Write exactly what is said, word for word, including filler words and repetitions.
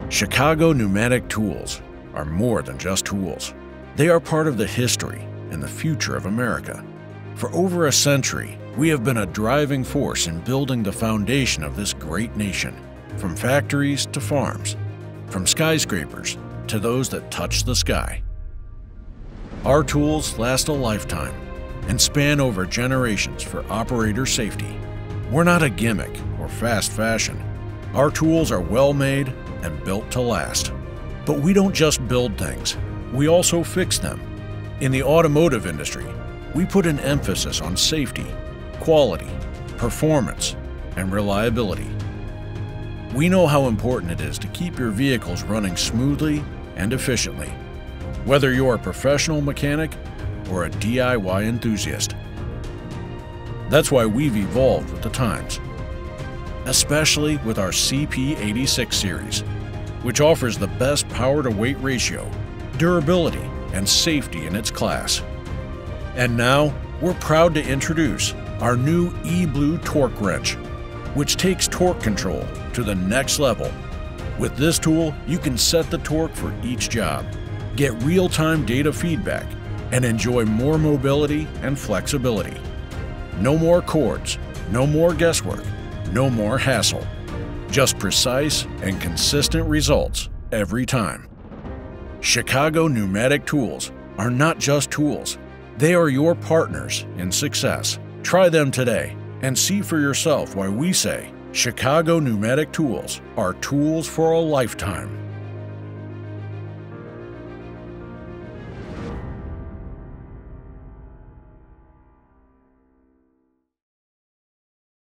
Chicago Pneumatic tools are more than just tools. They are part of the history and the future of America. For over a century, we have been a driving force in building the foundation of this great nation, from factories to farms, from skyscrapers to those that touch the sky. Our tools last a lifetime and span over generations for operator safety. We're not a gimmick or fast fashion. Our tools are well made and built to last. But we don't just build things, we also fix them. In the automotive industry, we put an emphasis on safety, quality, performance, and reliability. We know how important it is to keep your vehicles running smoothly and efficiently, whether you're a professional mechanic or a D I Y enthusiast. That's why we've evolved with the times, especially with our C P eighty-six series, which offers the best power-to-weight ratio, durability, and safety in its class. And now, we're proud to introduce our new eBlueTork wrench, which takes torque control to the next level. With this tool, you can set the torque for each job, get real-time data feedback, and enjoy more mobility and flexibility. No more cords, no more guesswork, no more hassle. Just precise and consistent results every time. Chicago Pneumatic tools are not just tools, they are your partners in success. Try them today and see for yourself why we say Chicago Pneumatic tools are tools for a lifetime.